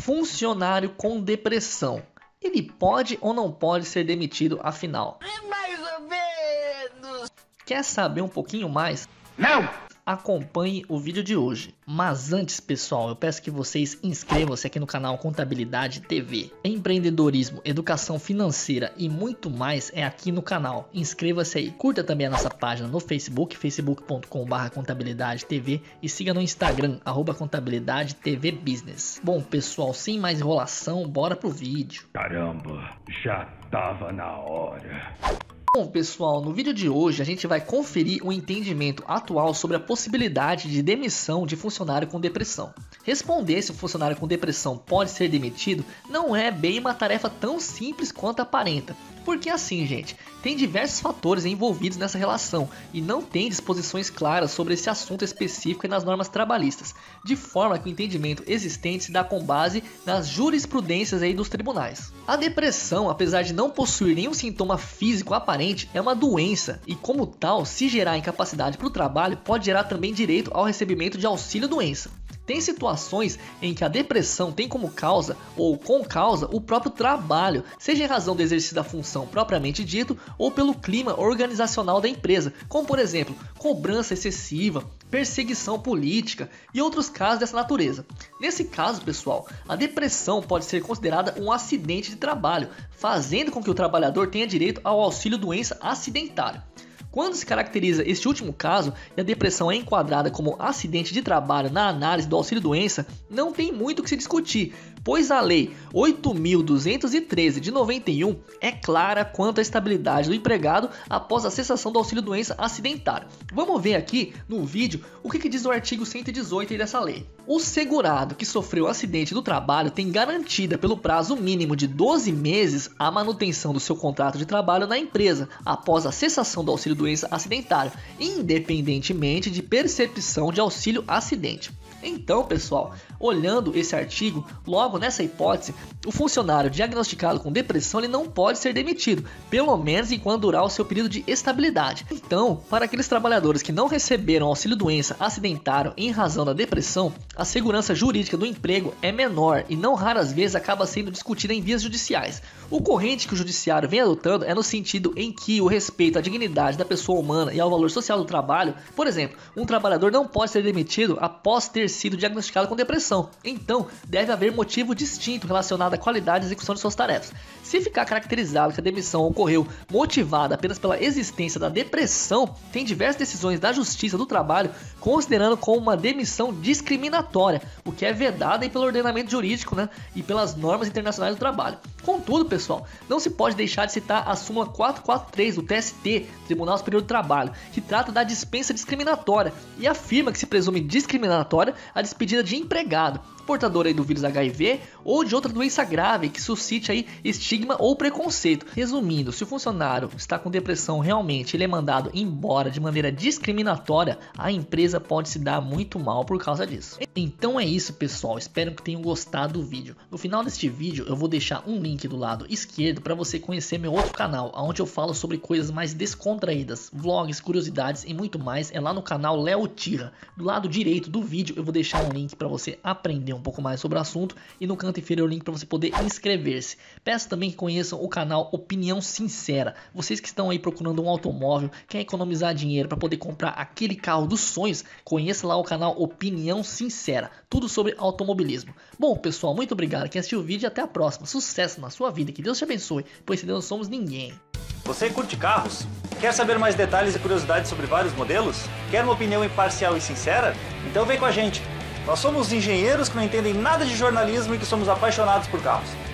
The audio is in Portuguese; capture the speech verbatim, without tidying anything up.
Funcionário com depressão, ele pode ou não pode ser demitido afinal? É mais ou menos. Quer saber um pouquinho mais? Não! Acompanhe o vídeo de hoje. Mas antes, pessoal, eu peço que vocês inscrevam-se aqui no canal Contabilidade T V. Empreendedorismo, educação financeira e muito mais é aqui no canal. Inscreva-se aí. Curta também a nossa página no Facebook, facebook ponto com barra contabilidade T V, e siga no Instagram, arroba contabilidade T V Business. Bom, pessoal, sem mais enrolação, bora pro vídeo. Caramba, já tava na hora. Bom, pessoal, no vídeo de hoje a gente vai conferir o entendimento atual sobre a possibilidade de demissão de funcionário com depressão. Responder se o funcionário com depressão pode ser demitido não é bem uma tarefa tão simples quanto aparenta. Porque assim, gente, tem diversos fatores envolvidos nessa relação e não tem disposições claras sobre esse assunto específico nas normas trabalhistas, de forma que o entendimento existente se dá com base nas jurisprudências aí dos tribunais. A depressão, apesar de não possuir nenhum sintoma físico aparente, é uma doença e, como tal, se gerar incapacidade para o trabalho, pode gerar também direito ao recebimento de auxílio-doença. Tem situações em que a depressão tem como causa ou com causa o próprio trabalho, seja em razão do exercício da função propriamente dito ou pelo clima organizacional da empresa, como por exemplo, cobrança excessiva, perseguição política e outros casos dessa natureza. Nesse caso, pessoal, a depressão pode ser considerada um acidente de trabalho, fazendo com que o trabalhador tenha direito ao auxílio-doença acidentário. Quando se caracteriza este último caso e a depressão é enquadrada como acidente de trabalho na análise do auxílio-doença, não tem muito o que se discutir, pois a Lei oito mil duzentos e treze de noventa e um é clara quanto à estabilidade do empregado após a cessação do auxílio-doença acidentário. Vamos ver aqui no vídeo o que, que diz o artigo cento e dezoito dessa lei. O segurado que sofreu acidente do trabalho tem garantida pelo prazo mínimo de doze meses a manutenção do seu contrato de trabalho na empresa após a cessação do auxílio-doença acidentário, independentemente de percepção de auxílio-acidente. Então, pessoal, olhando esse artigo, logo nessa hipótese, o funcionário diagnosticado com depressão ele não pode ser demitido, pelo menos enquanto durar o seu período de estabilidade. Então, para aqueles trabalhadores que não receberam auxílio-doença acidentário em razão da depressão, a segurança jurídica do emprego é menor e não raras vezes acaba sendo discutida em vias judiciais. O corrente que o judiciário vem adotando é no sentido em que o respeito à dignidade da pessoa humana e ao valor social do trabalho, por exemplo, um trabalhador não pode ser demitido após ter sido diagnosticado com depressão. Então, deve haver motivo distinto relacionado à qualidade e execução de suas tarefas. Se ficar caracterizado que a demissão ocorreu motivada apenas pela existência da depressão, tem diversas decisões da Justiça do Trabalho considerando como uma demissão discriminatória, o que é vedado aí pelo ordenamento jurídico, né, e pelas normas internacionais do trabalho. Contudo, pessoal, não se pode deixar de citar a súmula quatrocentos e quarenta e três do T S T, Tribunal Superior do Trabalho, que trata da dispensa discriminatória e afirma que se presume discriminatória a despedida de empregado, portador aí do vírus H I V ou de outra doença grave que suscite aí estigma ou preconceito. Resumindo, se o funcionário está com depressão realmente ele é mandado embora de maneira discriminatória, a empresa pode se dar muito mal por causa disso. Então é isso, pessoal, espero que tenham gostado do vídeo. No final deste vídeo eu vou deixar um link do lado esquerdo para você conhecer meu outro canal, onde eu falo sobre coisas mais descontraídas, vlogs, curiosidades e muito mais. É lá no canal Léo Tira. Do lado direito do vídeo eu vou deixar um link para você aprender um pouco mais sobre o assunto e no canto inferior o link para você poder inscrever-se. Peço também que conheçam o canal Opinião Sincera. Vocês que estão aí procurando um automóvel, querem economizar dinheiro para poder comprar aquele carro dos sonhos, conheça lá o canal Opinião Sincera. Tudo sobre automobilismo. Bom, pessoal, muito obrigado quem assistiu o vídeo e até a próxima. Sucesso na sua vida, que Deus te abençoe, pois sem Deus não somos ninguém. Você curte carros? Quer saber mais detalhes e curiosidades sobre vários modelos? Quer uma opinião imparcial e sincera? Então vem com a gente! Nós somos engenheiros que não entendem nada de jornalismo e que somos apaixonados por carros.